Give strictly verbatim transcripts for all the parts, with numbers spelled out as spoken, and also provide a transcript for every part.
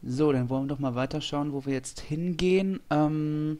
So, dann wollen wir doch mal weiterschauen, wo wir jetzt hingehen. Ähm,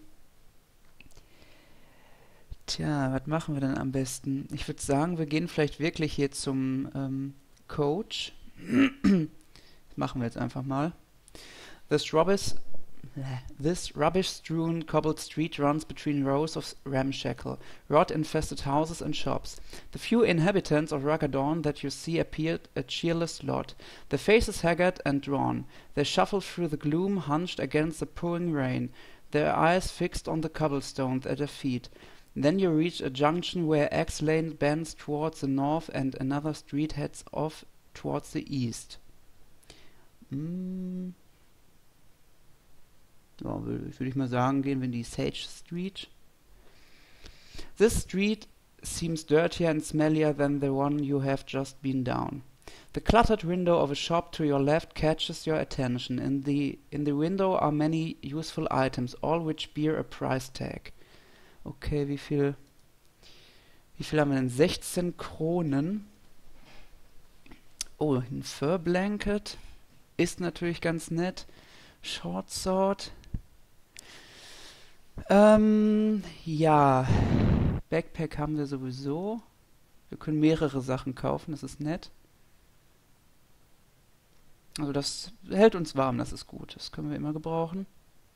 tja, was machen wir denn am besten? Ich würde sagen, wir gehen vielleicht wirklich hier zum ähm, Coach. Das machen wir jetzt einfach mal. This rubbish, this rubbish-strewn cobbled street runs between rows of ramshackle, rot-infested houses and shops. The few inhabitants of Ragadan that you see appear a cheerless lot, their faces haggard and drawn. They shuffle through the gloom, hunched against the pouring rain, their eyes fixed on the cobblestones at their feet. Then you reach a junction where Axe Lane bends towards the north and another street heads off towards the east. Mm. So, würde würd ich mal sagen, gehen wir in die Sage Street. This street seems dirtier and smellier than the one you have just been down. The cluttered window of a shop to your left catches your attention. In the, in the window are many useful items, all which bear a price tag. Okay, wie viel, wie viel haben wir denn? sechzehn Kronen. Oh, ein Fur Blanket ist natürlich ganz nett. Short Sword. Ähm, ja. Backpack haben wir sowieso. Wir können mehrere Sachen kaufen, das ist nett. Also das hält uns warm, das ist gut. Das können wir immer gebrauchen.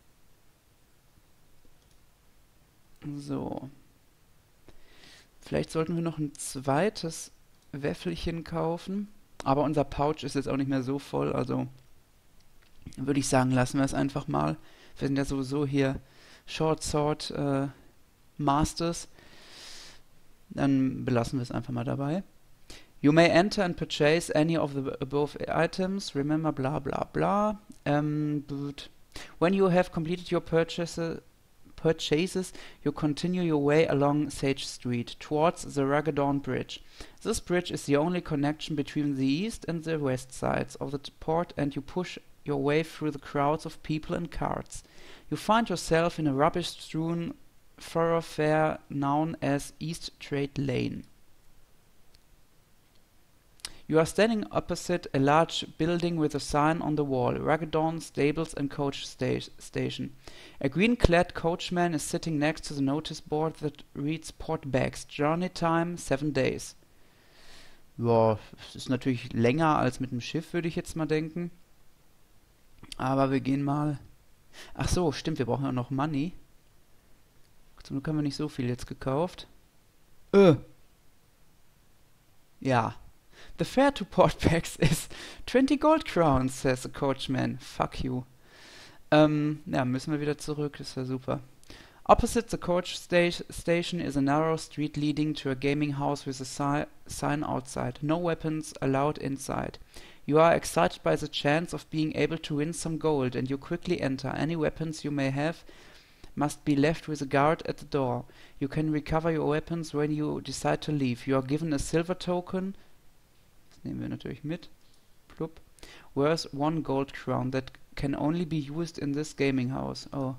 So. Vielleicht sollten wir noch ein zweites Wäffelchen kaufen. Aber unser Pouch ist jetzt auch nicht mehr so voll, also würde ich sagen, lassen wir es einfach mal. Wir sind ja sowieso hier Short Sword äh, Masters. Dann belassen wir es einfach mal dabei. You may enter and purchase any of the above items. Remember, bla bla bla. Um, but when you have completed your purchase, purchases, you continue your way along Sage Street towards the Ragadan Bridge. This bridge is the only connection between the east and the west sides of the port, and you push your way through the crowds of people and carts. You find yourself in a rubbish-strewn thoroughfare known as East Trade Lane. You are standing opposite a large building with a sign on the wall, Ragadan Stables and Coach sta Station. A green-clad coachman is sitting next to the notice board that reads Port Bags, Journey Time seven days. Ja, es ist natürlich länger als mit dem Schiff, würde ich jetzt mal denken. Aber wir gehen mal... Ach so, stimmt, wir brauchen ja noch Money. Zum Glück haben wir nicht so viel jetzt gekauft. Äh. Ja. The fare to Port Bags is twenty gold crowns, says the coachman. Fuck you. Ähm, ja, müssen wir wieder zurück, das ist ja super. Opposite the coach sta station is a narrow street leading to a gaming house with a si sign outside. No weapons allowed inside. You are excited by the chance of being able to win some gold, and you quickly enter. Any weapons you may have must be left with a guard at the door. You can recover your weapons when you decide to leave. You are given a silver token. Das nehmen wir natürlich mit. Plupp. Worth one gold crown that can only be used in this gaming house. Oh.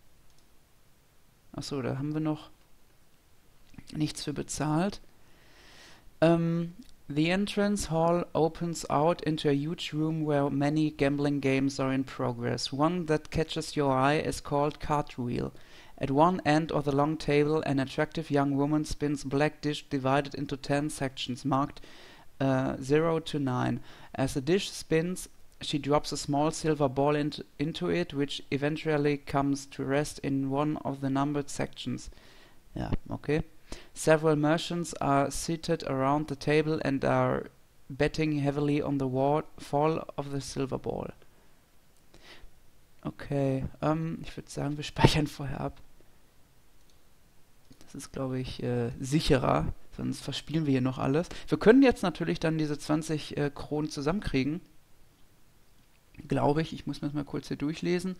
Achso, da haben wir noch nichts für bezahlt. Ähm, the entrance hall opens out into a huge room where many gambling games are in progress. One that catches your eye is called Cartwheel. At one end of the long table, an attractive young woman spins a black dish divided into ten sections marked uh, zero to nine. As the dish spins, she drops a small silver ball int into it, which eventually comes to rest in one of the numbered sections. Ja, okay. Several merchants are seated around the table and are betting heavily on the fall of the silver ball. Okay, ähm, ich würde sagen, wir speichern vorher ab. Das ist, glaube ich, äh, sicherer, sonst verspielen wir hier noch alles. Wir können jetzt natürlich dann diese zwanzig äh, Kronen zusammenkriegen. Glaube ich, ich muss mir das mal kurz hier durchlesen.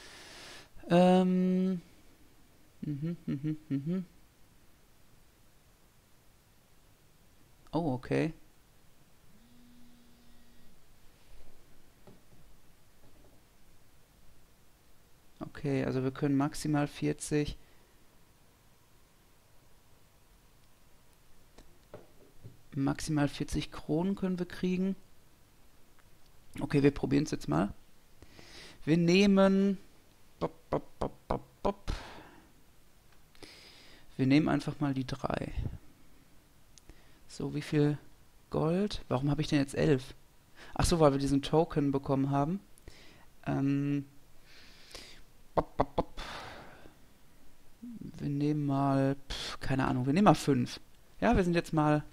Ähm. Mhm, mhm, mhm. Oh, okay. Okay, also wir können maximal vierzig. Maximal vierzig Kronen können wir kriegen. Okay, wir probieren es jetzt mal. Wir nehmen... Bop, bop, bop, bop, bop. Wir nehmen einfach mal die drei. So, wie viel Gold? Warum habe ich denn jetzt elf? Ach so, weil wir diesen Token bekommen haben. Ähm... Bop, bop, bop. Wir nehmen mal... Pf, keine Ahnung, wir nehmen mal fünf. Ja, wir sind jetzt mal...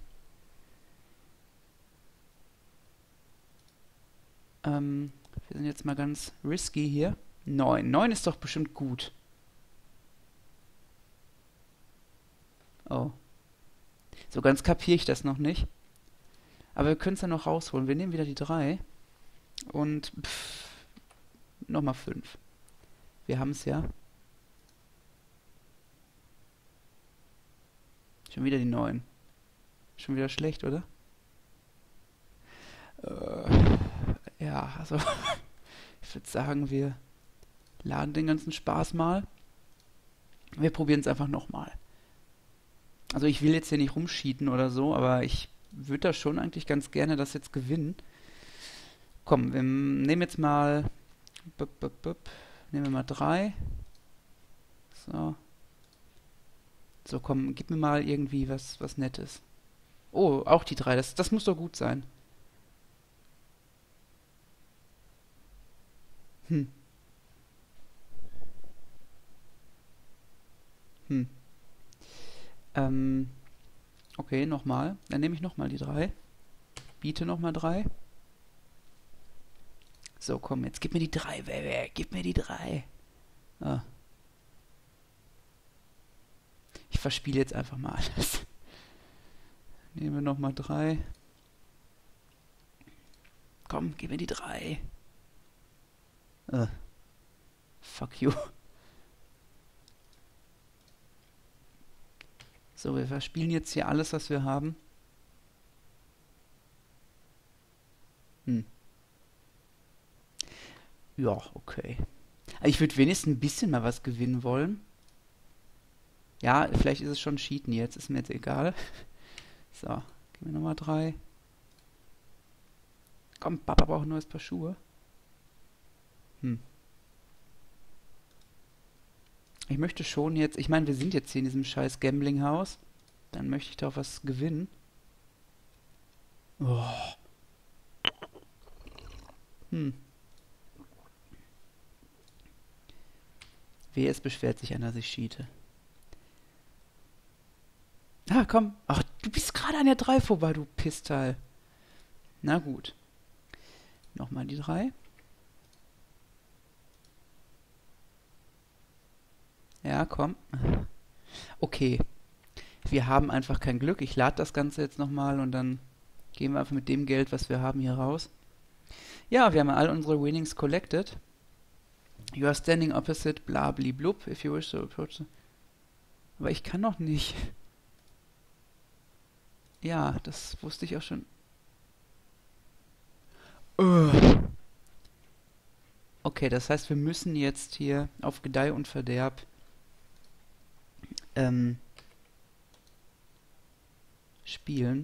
Ähm, wir sind jetzt mal ganz risky hier. neun. neun ist doch bestimmt gut. Oh. So ganz kapiere ich das noch nicht. Aber wir können es ja noch rausholen. Wir nehmen wieder die drei. Und pff, nochmal fünf. Wir haben es ja. Schon wieder die neun. Schon wieder schlecht, oder? Äh, ja, also ich würde sagen, wir laden den ganzen Spaß mal. Wir probieren es einfach nochmal. Also ich will jetzt hier nicht rumschieten oder so, aber ich würde da schon eigentlich ganz gerne das jetzt gewinnen. Komm, wir nehmen jetzt mal... Bup, bup, bup. Nehmen wir mal drei. So. So, komm, gib mir mal irgendwie was, was Nettes. Oh, auch die drei. Das, das muss doch gut sein. Hm, hm. Ähm, okay, nochmal. Dann nehme ich nochmal die drei. Biete nochmal drei. So, komm, jetzt gib mir die drei, Baby. Gib mir die drei. Ah, ich verspiele jetzt einfach mal alles. Nehmen wir nochmal drei. Komm, gib mir die drei. Ah, fuck you. So, wir verspielen jetzt hier alles, was wir haben. Hm. Ja, okay. Ich würde wenigstens ein bisschen mal was gewinnen wollen. Ja, vielleicht ist es schon Cheaten jetzt, ist mir jetzt egal. So, gib mir nochmal drei. Komm, Papa braucht ein neues Paar Schuhe. Hm. Ich möchte schon jetzt, ich meine, wir sind jetzt hier in diesem scheiß Gambling-Haus. Dann möchte ich da auch was gewinnen. Oh. Hm. Wehe, es beschwert sich einer, dass ich cheate. Ah, komm. Ach, du bist gerade an der drei vorbei, du Pissteil. Na gut. Nochmal die drei. Ja, komm. Okay. Wir haben einfach kein Glück. Ich lade das Ganze jetzt nochmal und dann gehen wir einfach mit dem Geld, was wir haben, hier raus. Ja, wir haben all unsere Winnings collected. You are standing opposite bla bli blub if you wish to approach the... Aber ich kann noch nicht. Ja, das wusste ich auch schon. Ugh. Okay, das heißt, wir müssen jetzt hier auf Gedeih und Verderb ähm, spielen.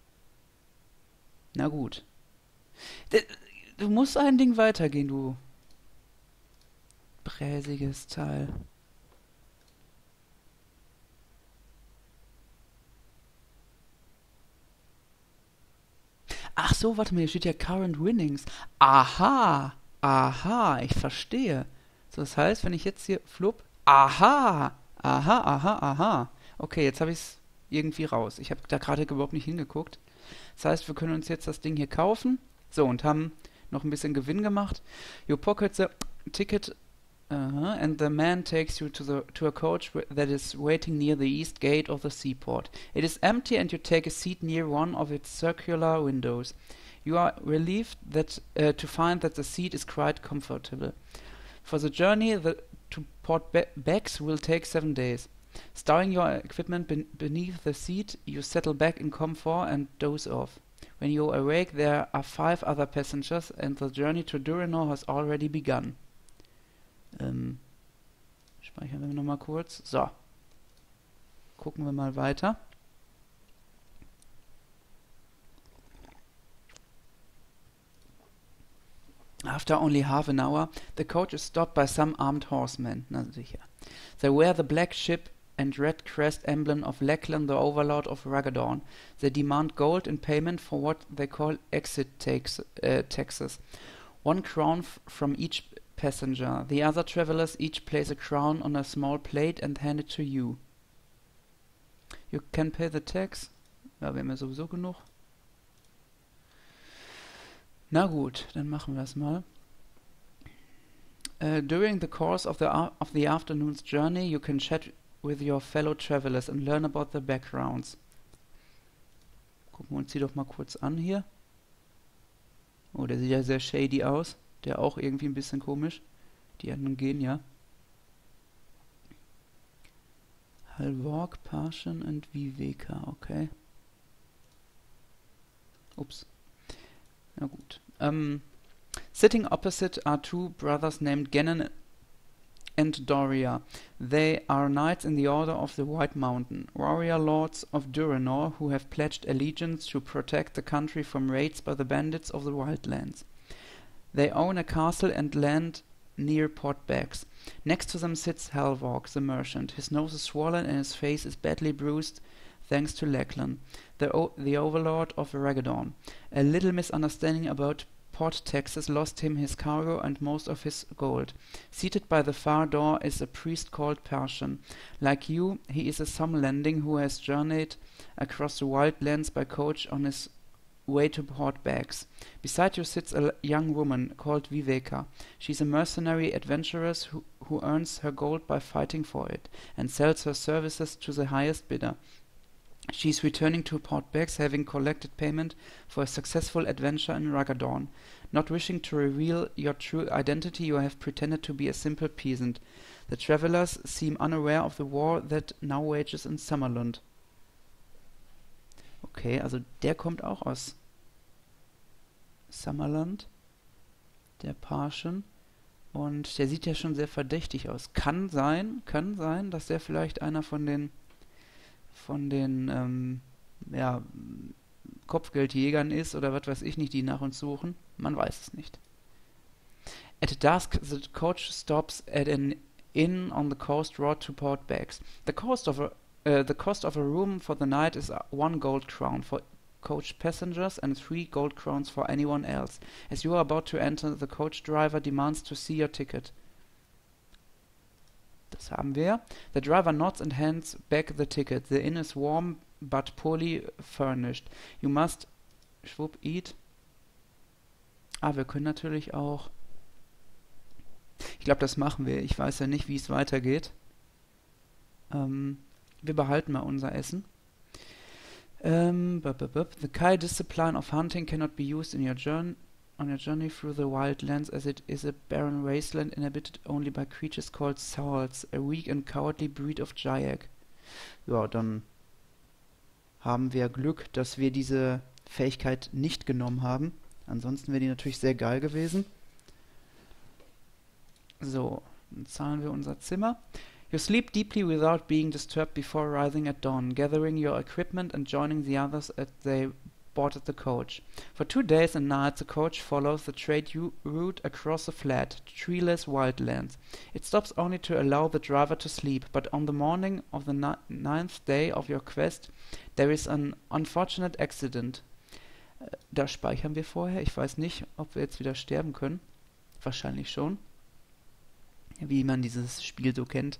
Na gut. D- Du musst ein Ding weitergehen, du bräsiges Teil. Ach so, warte mal, hier steht ja Current Winnings. Aha, aha, ich verstehe. So, das heißt, wenn ich jetzt hier flupp, aha, aha, aha, aha. Okay, jetzt habe ich es irgendwie raus. Ich habe da gerade überhaupt nicht hingeguckt. Das heißt, wir können uns jetzt das Ding hier kaufen. So, und haben noch ein bisschen Gewinn gemacht. You pocket the ticket uh and the man takes you to the to a coach wh- that is waiting near the east gate of the seaport. It is empty and you take a seat near one of its circular windows. You are relieved that uh, to find that the seat is quite comfortable. For the journey the, to Port Be- Becks will take seven days. Stowing your equipment ben- beneath the seat, you settle back in comfort and doze off. When you awake, there are five other passengers and the journey to Duranor has already begun. Ähm, speichern wir nochmal kurz. So, gucken wir mal weiter. After only half an hour, the coach is stopped by some armed horsemen. Na sicher. They wear the black ship and red crest emblem of Leklan, the overlord of Ragadan. They demand gold in payment for what they call exit tax, uh, taxes. One crown f from each passenger. The other travelers each place a crown on a small plate and hand it to you. You can pay the tax. Ja, wir haben ja sowieso genug. Na gut, dann machen wir es mal. Uh, during the course of the, of the afternoon's journey, you can chat with your fellow travelers and learn about their backgrounds. Gucken wir uns die doch mal kurz an hier. Oh, der sieht ja sehr shady aus. Der auch irgendwie ein bisschen komisch. Die anderen gehen ja. Halvorg, Parshan und Viveka, okay. Ups. Na gut. Um, sitting opposite are two brothers named Genon and Doria. They are knights in the Order of the White Mountain, warrior lords of Duranor who have pledged allegiance to protect the country from raids by the bandits of the Wildlands. They own a castle and land near Port Bags. Next to them sits Halvorg, the merchant. His nose is swollen and his face is badly bruised thanks to Leklan, the, o the overlord of Ragadan. A little misunderstanding about port taxes lost him his cargo and most of his gold. Seated by the far door is a priest called Parshan. Like you, he is a Somlanding who has journeyed across the wildlands by coach on his way to Port Bags. Beside you sits a young woman called Viveka. She's a mercenary adventuress who, who earns her gold by fighting for it and sells her services to the highest bidder. She is returning to Port Bags, having collected payment for a successful adventure in Ragadan. Not wishing to reveal your true identity, you have pretended to be a simple peasant. The travelers seem unaware of the war that now wages in Summerlund. Okay, also der kommt auch aus Summerland, der Parshan. Und der sieht ja schon sehr verdächtig aus. Kann sein, kann sein, dass der vielleicht einer von den von den ähm, ja, Kopfgeldjägern ist oder was weiß ich nicht, die nach uns suchen. Man weiß es nicht. At dusk, the coach stops at an inn on the coast road to Port Bags. The cost of a uh, the cost of a room for the night is one gold crown for coach passengers and three gold crowns for anyone else. As you are about to enter, the coach driver demands to see your ticket. Das haben wir. The driver nods and hands back the ticket. The inn is warm but poorly furnished. You must schwupp eat. Ah, wir können natürlich auch. Ich glaube, das machen wir. Ich weiß ja nicht, wie es weitergeht. Ähm, wir behalten mal unser Essen. Um, bup, bup, bup. The Kai discipline of hunting cannot be used in your journey on your journey through the wildlands, as it is a barren wasteland inhabited only by creatures called Sauls, a weak and cowardly breed of Jayek. Ja, dann haben wir Glück, dass wir diese Fähigkeit nicht genommen haben. Ansonsten wäre die natürlich sehr geil gewesen. So, dann zahlen wir unser Zimmer. You sleep deeply without being disturbed before rising at dawn, gathering your equipment and joining the others as they boarded the coach. For two days and nights the coach follows the trade route across the flat, treeless wildlands. It stops only to allow the driver to sleep, but on the morning of the ni ninth day of your quest there is an unfortunate accident. Da speichern wir vorher. Ich weiß nicht, ob wir jetzt wieder sterben können. Wahrscheinlich schon. Wie man dieses Spiel so kennt.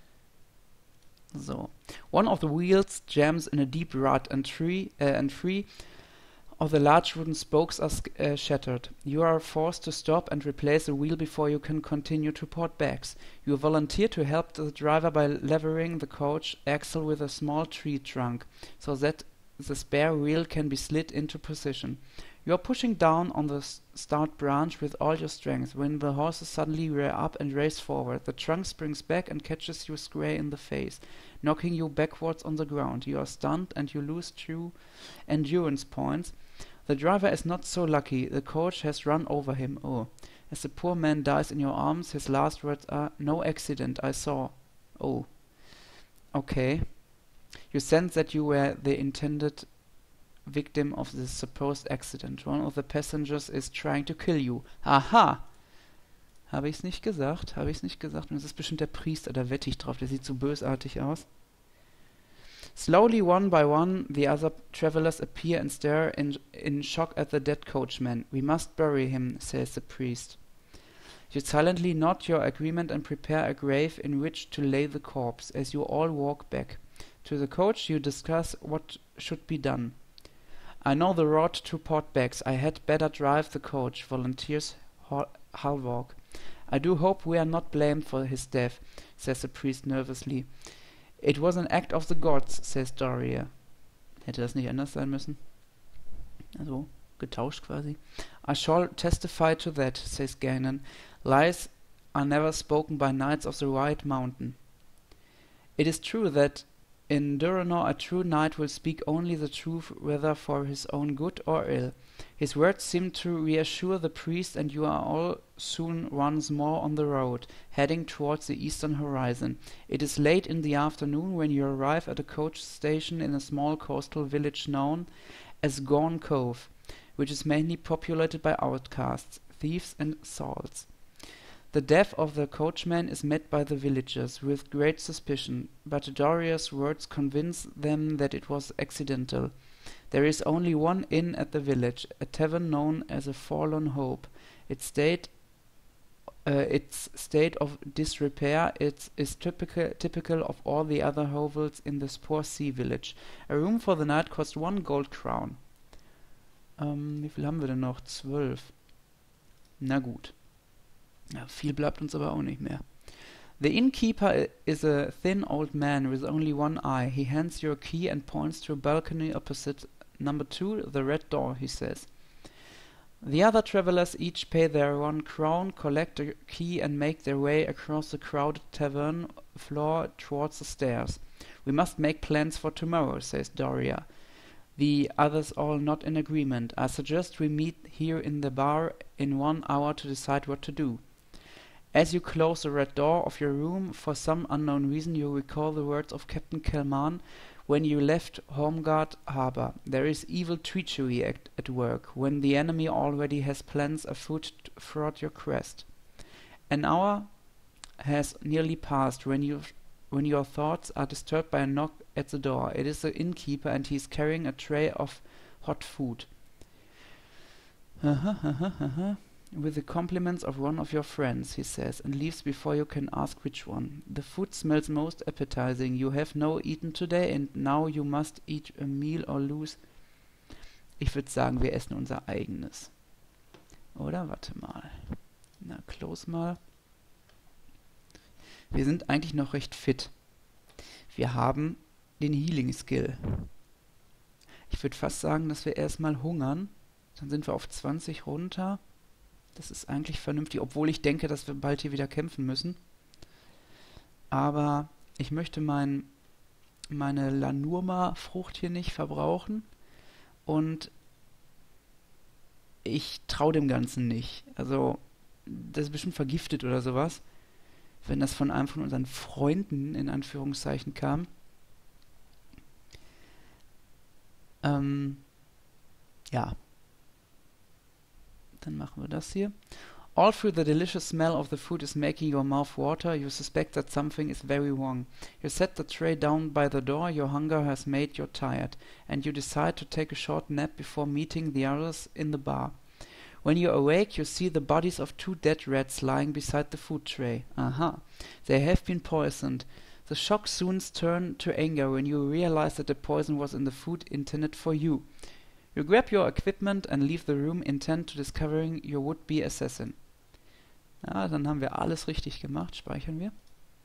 So. One of the wheels jams in a deep rut and tree uh, and three of the large wooden spokes are uh, shattered. You are forced to stop and replace the wheel before you can continue to Port Bags. You volunteer to help the driver by levering the coach axle with a small tree trunk, so that the spare wheel can be slid into position. You are pushing down on the stout branch with all your strength, when the horses suddenly rear up and race forward. The trunk springs back and catches you square in the face, knocking you backwards on the ground. You are stunned and you lose two endurance points. The driver is not so lucky. The coach has run over him. Oh. As the poor man dies in your arms, his last words are, "No accident, I saw." Oh. Okay. You sense that you were the intended victim of this supposed accident. One of the passengers is trying to kill you. Aha! Habe ich's nicht gesagt? Habe ich's nicht gesagt? Und das ist bestimmt der Priester, da wette ich drauf, der sieht so bösartig aus. Slowly, one by one, the other travelers appear and stare in, in shock at the dead coachman. We must bury him, says the priest. You silently nod your agreement and prepare a grave in which to lay the corpse. As you all walk back to the coach, you discuss what should be done. I know the road to Port Becks. I had better drive the coach, volunteers Halvok. I do hope we are not blamed for his death, says the priest nervously. It was an act of the gods, says Doria. Hätte das nicht anders sein müssen? Also, getauscht quasi. I shall testify to that, says Ganon. Lies are never spoken by knights of the White Mountain. It is true that in Duranor a true knight will speak only the truth, whether for his own good or ill. His words seem to reassure the priest, and you are all soon once more on the road, heading towards the eastern horizon. It is late in the afternoon when you arrive at a coach station in a small coastal village known as Gorn Cove, which is mainly populated by outcasts, thieves and salts. The death of the coachman is met by the villagers with great suspicion, but Doria's words convince them that it was accidental. There is only one inn at the village, a tavern known as a Forlorn Hope. Its state, uh, its state of disrepair it is typical, typical of all the other hovels in this poor sea village. A room for the night cost one gold crown. Ähm, wie viel haben wir denn noch? Zwölf. Na gut. Ja, viel bleibt uns aber auch nicht mehr. The innkeeper is a thin old man with only one eye. He hands you a key and points to a balcony opposite number two, the red door, he says. The other travelers each pay their one crown, collect a key and make their way across the crowded tavern floor towards the stairs. We must make plans for tomorrow, says Doria. The others all nod in agreement. I suggest we meet here in the bar in one hour to decide what to do. As you close the red door of your room, for some unknown reason you recall the words of Captain Kelman when you left Hormgard Harbor. There is evil treachery at, at work, when the enemy already has plans afoot to thwart your quest. An hour has nearly passed when you when your thoughts are disturbed by a knock at the door. It is the innkeeper, and he is carrying a tray of hot food. Uh-huh, uh-huh, uh-huh. With the compliments of one of your friends, he says, and leaves before you can ask which one. The food smells most appetizing. You have no eaten today, and now you must eat a meal or lose. Ich würde sagen, wir essen unser eigenes. Oder? Warte mal. Na, close mal. Wir sind eigentlich noch recht fit. Wir haben den Healing Skill. Ich würde fast sagen, dass wir erstmal hungern. Dann sind wir auf zwanzig runter. Das ist eigentlich vernünftig, obwohl ich denke, dass wir bald hier wieder kämpfen müssen. Aber ich möchte mein, meine Lanurma-Frucht hier nicht verbrauchen. Und ich traue dem Ganzen nicht. Also, das ist bestimmt vergiftet oder sowas. Wenn das von einem von unseren Freunden, in Anführungszeichen, kam. Ähm, ja. Dann machen wir das hier. All through the delicious smell of the food is making your mouth water. You suspect that something is very wrong. You set the tray down by the door. Your hunger has made you tired. And you decide to take a short nap before meeting the others in the bar. When you awake, you see the bodies of two dead rats lying beside the food tray. Aha. They have been poisoned. The shock soon turns to anger when you realize that the poison was in the food intended for you. You grab your equipment and leave the room, intent to discovering your would-be assassin. Ja, dann haben wir alles richtig gemacht. Speichern wir.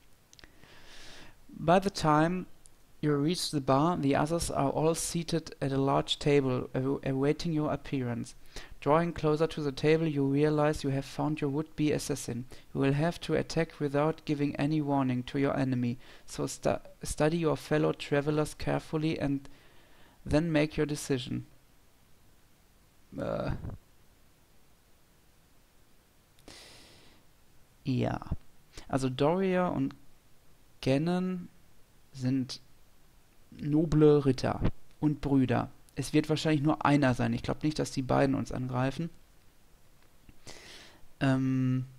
By the time you reach the bar, the others are all seated at a large table, aw awaiting your appearance. Drawing closer to the table, you realize you have found your would-be assassin. You will have to attack without giving any warning to your enemy, so stu study your fellow travelers carefully and then make your decision. Äh. Ja. Also Doria und Ganon sind noble Ritter und Brüder. es wird wahrscheinlich nur einer sein. Ich glaube nicht, dass die beiden uns angreifen. Ähm,